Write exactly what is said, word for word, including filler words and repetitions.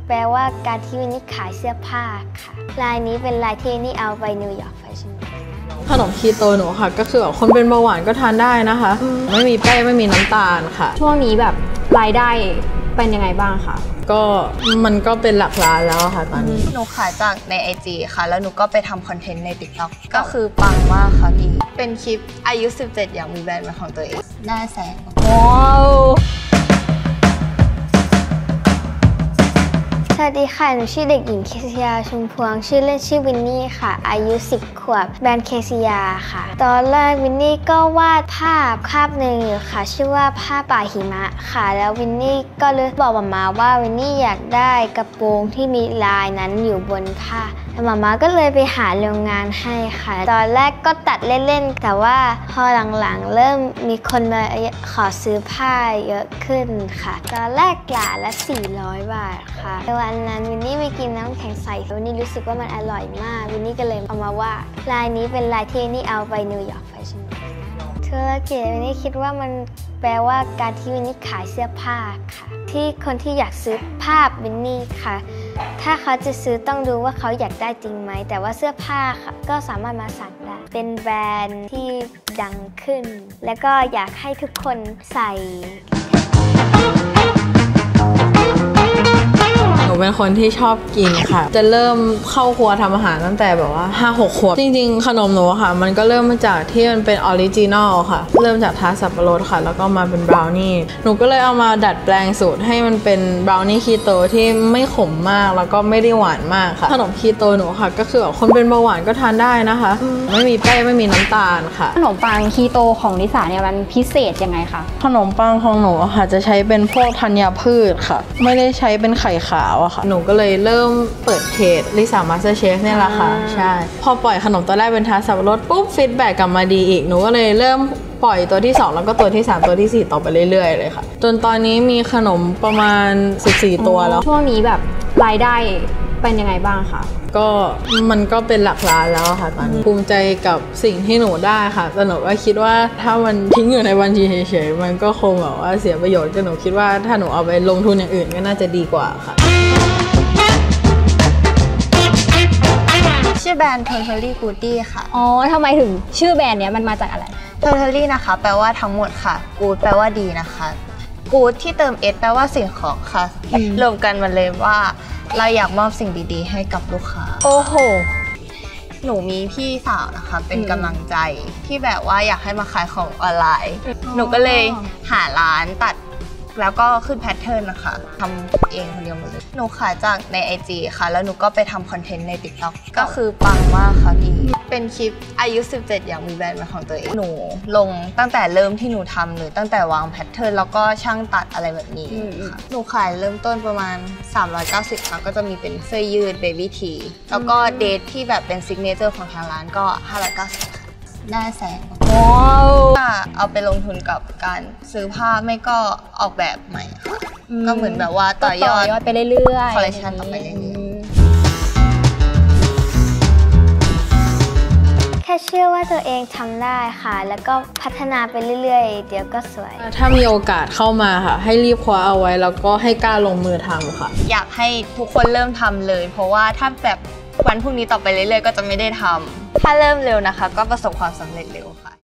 แปลว่าการที่วินนี่ขายเสื้อผ้าค่ะลายนี้เป็นลายที่นี่เอาไปนิวยอร์กแฟชั่นขนมคีโตหนูค่ะก็คือแบบคนเป็นเบาหวานก็ทานได้นะคะไม่มีแป้งไม่มีน้ำตาลค่ะช่วงนี้แบบรายได้เป็นยังไงบ้างคะก็มันก็เป็นหลักล้านแล้วค่ะตอนนี้หนูขายจากใน ไอ จี ค่ะแล้วหนูก็ไปทำคอนเทนต์ใน ติ๊กต็อก ก็คือปังมากค่ะพี่เป็นคลิปอายุสิบเจ็ดอย่างมีแบรนด์เป็นของตัวเองได้แสนว้าวสวัสดีค่ะหนูชื่อเด็กหญิงเคซิยาชุมพวงชื่อเล่นชื่อวินนี่ค่ะอายุสิบขวบแบรนด์เคซิยาค่ะตอนแรกวินนี่ก็วาดภาพภาพหนึ่งอยู่ค่ะชื่อว่าภาพป่าหิมะค่ะแล้ววินนี่ก็เลยบอกมาม่าว่าวินนี่อยากได้กระโปรงที่มีลายนั้นอยู่บนผ้าแล้วมาม่าก็เลยไปหาโรงงานให้ค่ะตอนแรกก็ตัดเล่นๆแต่ว่าพอหลังๆเริ่มมีคนมาขอซื้อผ้าเยอะขึ้นค่ะตอนแรกหลาละสี่ร้อยบาทค่ะวันนั้นวินนี่ไปกินน้ำแข็งใสวินนี่รู้สึกว่ามันอร่อยมากวินนี่ก็เลยเอามาว่าลายนี้เป็นลายที่นี่เอาไปนิวยอร์กแฟชั่นธุรกิจวินนี่คิดว่ามันแปลว่าการที่วินนี่ขายเสื้อผ้าค่ะที่คนที่อยากซื้อภาพวินนี่ค่ะถ้าเขาจะซื้อต้องดูว่าเขาอยากได้จริงไหมแต่ว่าเสื้อผ้าค่ะก็สามารถมาสั่งได้เป็นแบรนด์ที่ดังขึ้นแล้วก็อยากให้ทุกคนใส่หนูเป็นคนที่ชอบกินค่ะจะเริ่มเข้าครัวทำอาหารตั้งแต่แบบว่า ห้าหก ขวบจริงๆขนมหนูค่ะมันก็เริ่มมาจากที่มันเป็นออริจินอลค่ะเริ่มจากทาสับปะรดค่ะแล้วก็มาเป็นบราวนี่หนูก็เลยเอามาดัดแปลงสูตรให้มันเป็นบราวนี่คีโตที่ไม่ขมมากแล้วก็ไม่ได้หวานมากค่ะขนมคีโตหนูค่ะก็คือแบบคนเป็นเบาหวานก็ทานได้นะคะไม่มีแป้งไม่มีน้ำตาลค่ะขนมปังคีโตของลิสาเนี่ยมันพิเศษยังไงคะขนมปังของหนูค่ะจะใช้เป็นพวกธัญพืชค่ะไม่ได้ใช้เป็นไข่ขาวอะค่ะหนูก็เลยเริ่มเปิดเพจลิซ่ามาสเตอร์เชฟเนี่ยแหละค่ะใช่พอปล่อยขนมตัวแรกเป็นทาร์ตสับปะรดปุ๊บฟีดแบ็กกลับมาดีอีกหนูก็เลยเริ่มปล่อยตัวที่สองแล้วก็ตัวที่สามตัวที่สี่ต่อไปเรื่อยๆเลยค่ะจนตอนนี้มีขนมประมาณสิบสี่ตัวแล้วช่วงนี้แบบรายได้เป็นยังไงบ้างคะก็มันก็เป็นหลักล้านแล้วค่ะตอนนี้ภูมิใจกับสิ่งที่หนูได้ค่ะแต่หนูก็คิดว่าถ้ามันทิ้งอยู่ในบัญชีเฉยๆมันก็คงแบบว่าเสียประโยชน์ก็หนูคิดว่าถ้าหนูเอาไปลงทุนอย่างอื่นก็น่าจะดีกว่าค่ะชื่อแบรนด์ Totally Goody ค่ะอ๋อทำไมถึงชื่อแบรนด์เนี้ยมันมาจากอะไร Totally นะคะแปลว่าทั้งหมดค่ะ Good แปลว่าดีนะคะ Good ที่เติม S แปลว่าสิ่งของค่ะรวมกันมาเลยว่าเราอยากมอบสิ่งดีๆให้กับลูกค้าโอ้โหหนูมีพี่สาวนะคะเป็นกำลังใจที่แบบว่าอยากให้มาขายของออนไลน์หนูก็เลยหาร้านตัดแล้วก็ขึ้นแพทเทิร์นนะคะทำเองคนเดียวหมดเลยหนูขายจากใน ไอ จี ค่ะแล้วหนูก็ไปทำคอนเทนต์ใน ติ๊กต็อก ก็คือปังมากค่ะพี่เป็นคลิปอายุสิบเจ็ดอย่างมีแบรนด์เป็นของตัวเองหนูลงตั้งแต่เริ่มที่หนูทำหรือตั้งแต่วางแพทเทิร์นแล้วก็ช่างตัดอะไรแบบนี้ค่ะหนูขายเริ่มต้นประมาณสามร้อยเก้าสิบค่ะก็จะมีเป็นเสื้อยืดเบบี้ทีแล้วก็เดทที่แบบเป็นซิกเนเจอร์ของทางร้านก็ห้าร้อยเก้าสิบได้แสนว้าวเอาไปลงทุนกับการซื้อผ้าไม่ก็ออกแบบใหม่ค่ะก็เหมือนแบบว่าต่อยอดไปเรื่อยๆคอลเลคชันต่อไปเรื่อยๆแค่เชื่อว่าตัวเองทำได้ค่ะแล้วก็พัฒนาไปเรื่อยๆเดี๋ยวก็สวยถ้ามีโอกาสเข้ามาค่ะให้รีบคว้าเอาไว้แล้วก็ให้กล้าลงมือทำค่ะอยากให้ทุกคนเริ่มทำเลยเพราะว่าถ้าแบบวันพรุ่งนี้ต่อไปเรื่อยๆก็จะไม่ได้ทำถ้าเริ่มเร็วนะคะก็ประสบความสำเร็จเร็วค่ะ